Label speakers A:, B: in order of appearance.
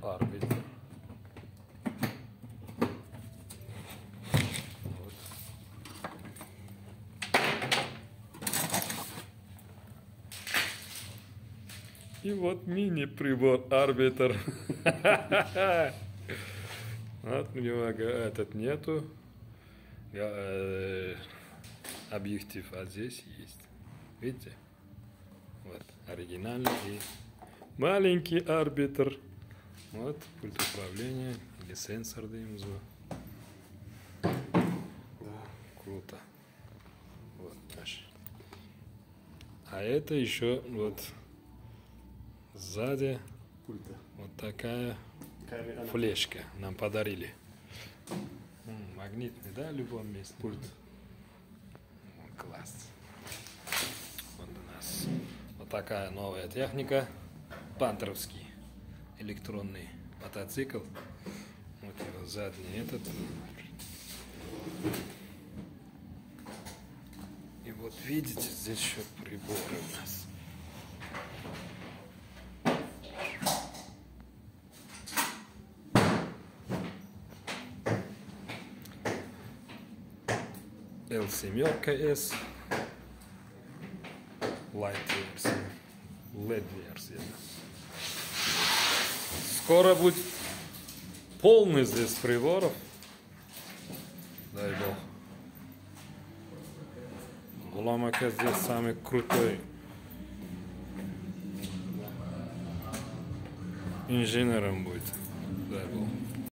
A: арбитр. Вот. И вот мини-прибор арбитр. Вот у него этот нету. Объектив, а здесь есть. Видите? Вот оригинальный и маленький арбитр. Вот пульт управления или сенсор, да им называют. Круто. Вот наш. А это еще вот сзади
B: пульта.
A: Вот такая флешка нам подарили. Магнитный, да, в любом месте.
B: Пульт.
A: Класс. Вот у нас вот такая новая техника. Пантеровский электронный мотоцикл. Вот его задний этот. И вот видите, здесь еще приборы у нас. L7S Light версия, LED версия. Скоро будет полный здесь приборов. Дай бог. Гуламака здесь самый крутой инженером будет. Дай бог.